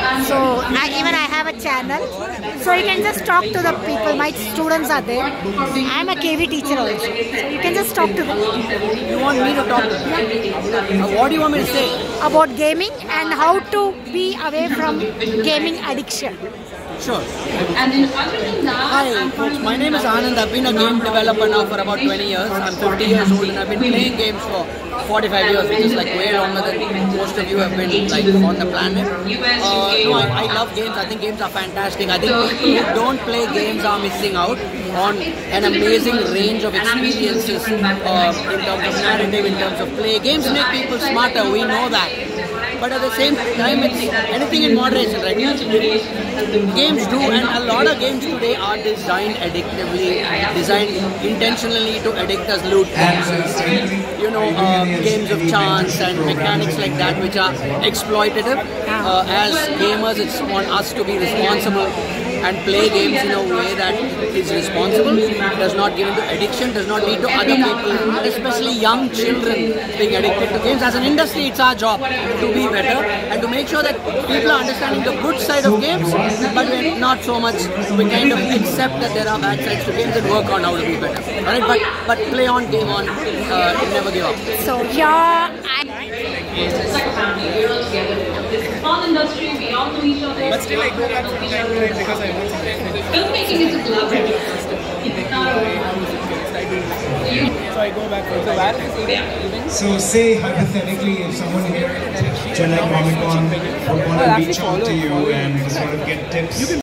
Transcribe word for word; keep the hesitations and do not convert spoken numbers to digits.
So I, even I have a channel, so you can just talk to the people. My students are there. I'm a K V teacher also, so you can just talk to them. You want me to talk to them? Uh, what do you want me to say? About gaming and how to be away from gaming addiction. Sure. Hi folks, my name is Anand. I've been a game developer now for about twenty years. I'm fifty years old and I've been playing games for forty-five years, which is like way longer than most of you have been like on the planet. Uh, no, I, I love games. I think games are fantastic. I think people who don't play games are missing out on an amazing range of experiences uh, in terms of narrative, in terms of play. Games make people smarter, we know that. But at the same time, it's anything in moderation, right? Games do, and a lot of games today are designed addictively, designed intentionally to addict us. Loot boxes, you know, uh, games of chance and mechanics like that, which are exploitative. Uh, as gamers, it's on us to be responsible and play games in a way that is responsible, does not give into addiction, does not lead to other people, especially young children, being addicted to games. As an industry, it's our job to be better and to make sure that people are understanding the good side of games, but we're not so much, we kind of accept that there are bad sides to games and work on how to be better. Alright, but, but play on, game on, uh, never give up. So yeah, Small industry, we all know each other. But still I go back to the time because I want to Filmmaking is a collaborative. It's not So I go back to the So say hypothetically if someone here at Chennai Comic Con would want to reach out to you and sort of get tips.